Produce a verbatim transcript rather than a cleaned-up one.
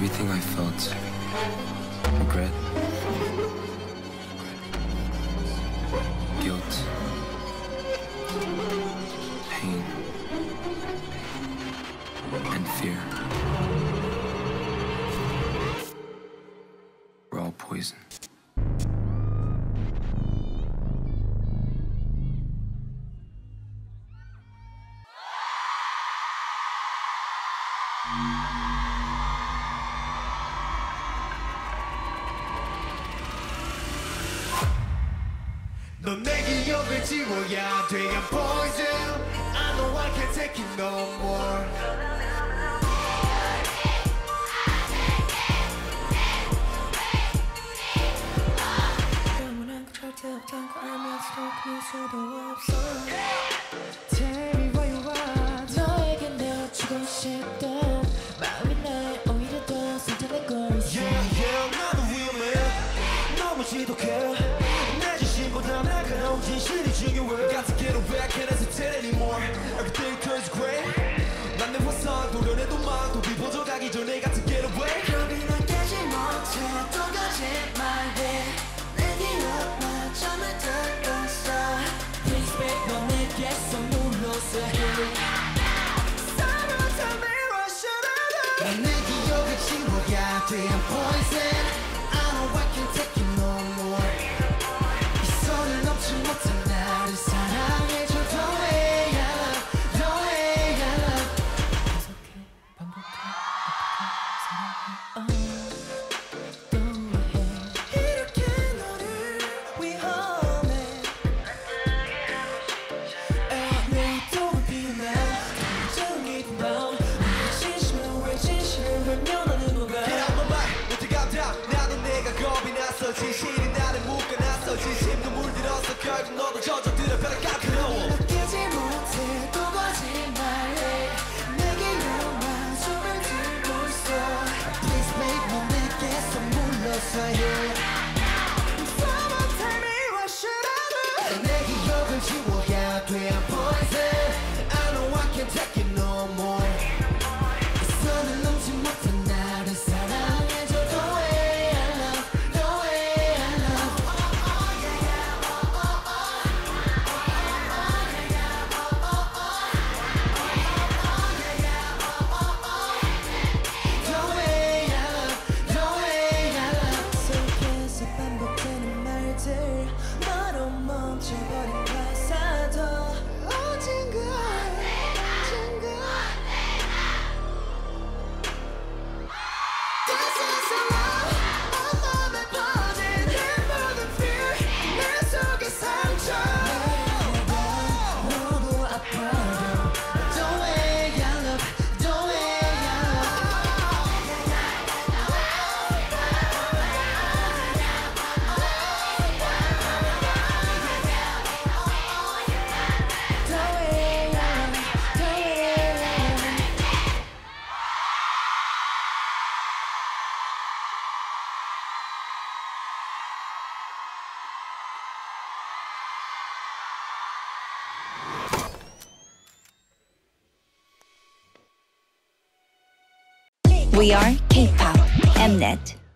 Everything I felt, regret, guilt, pain, and fear, were all poison. 넌 내 기억을 지워야 돼. I'm poison. I know I can't take it no more. 영원한 그 절대 없던 거 알면 스토킹일 수도 없어. Tell me why you are. 너에게 내어주고 싶던 마음이 날 오히려 더 선택할 걸 있어. Yeah, yeah, 나도 위험해. 너무 지독해. 보다 날카로운 진실이 중요해. Got to get away, can't hesitate anymore. Everything turns gray. 난 내 화상 도려내도 막도 비워져가기 전에 got to get away. 겁이 난 깨지 못해 또 거짓말해. 내 기억만 잠을 들었어. Please babe 넌 내게서 물러서 해. Someone tell me what should I do. 난 내 기억을 지워야 돼. I'm poison. I know I can't take it no more. 넘지 못한 나를 사랑해줘. The way I love, the way I love. 반복해, 반복해, 사랑해. 어, 또 해. 이렇게 너를 위험해. 내 똥을 피우면 정이 든 밤. 진심을 왜 진실을 외면하는 건가. Get out my mind, 못해 감당. 나는 내가 겁이 났어. 진실이 나를 묶어놨어. 진심도 물들었어. 결국 너도 젖어들어 벼락 까끌어워. 느끼지 못해 또 거짓말해. 내게 영만 숨을 들고 있어. Please babe 넌 내게서 물러서 해. Someone tell me what should I do. 내 기억을 지워야 돼. I'm poison. I know I can't take it no more. 선을 넘지 못한 나를 사랑해줘. The way I love, the way I love. The way I love, the way I love. 속에서 반복되는 말들 너로 멈춰버린 가사도 언젠가 언젠가 This is a love 온몸에 퍼진 힘든 fear 내 속의 상처 너도 아파도 The way I love, the way I love. The way I love, the way I love. We are K-pop Mnet.